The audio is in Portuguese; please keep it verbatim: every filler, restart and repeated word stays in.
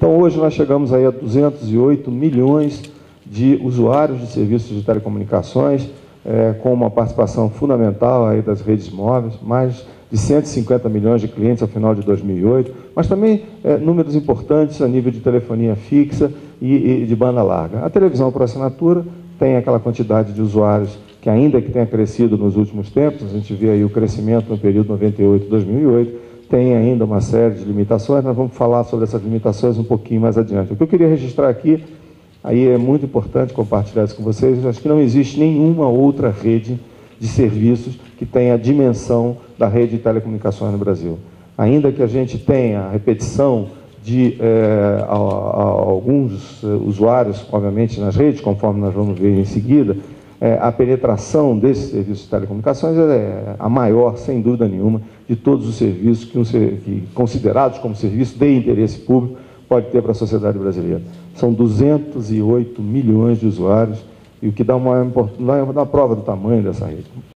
Então, hoje nós chegamos aí a duzentos e oito milhões de usuários de serviços de telecomunicações, é, com uma participação fundamental aí das redes móveis, mais de cento e cinquenta milhões de clientes ao final de dois mil e oito, mas também é, números importantes a nível de telefonia fixa e, e de banda larga. A televisão por assinatura tem aquela quantidade de usuários que, ainda que tenha crescido nos últimos tempos, a gente vê aí o crescimento no período noventa e oito a dois mil e oito, tem ainda uma série de limitações. Nós vamos falar sobre essas limitações um pouquinho mais adiante. O que eu queria registrar aqui, aí é muito importante compartilhar isso com vocês, eu acho que não existe nenhuma outra rede de serviços que tenha a dimensão da rede de telecomunicações no Brasil. Ainda que a gente tenha a repetição de é, a, a, alguns usuários, obviamente, nas redes, conforme nós vamos ver em seguida, é, a penetração desses serviços de telecomunicações é a maior, sem dúvida nenhuma, de todos os serviços que, um, que considerados como serviço de interesse público pode ter para a sociedade brasileira. São duzentos e oito milhões de usuários, e o que dá uma, uma prova do tamanho dessa rede.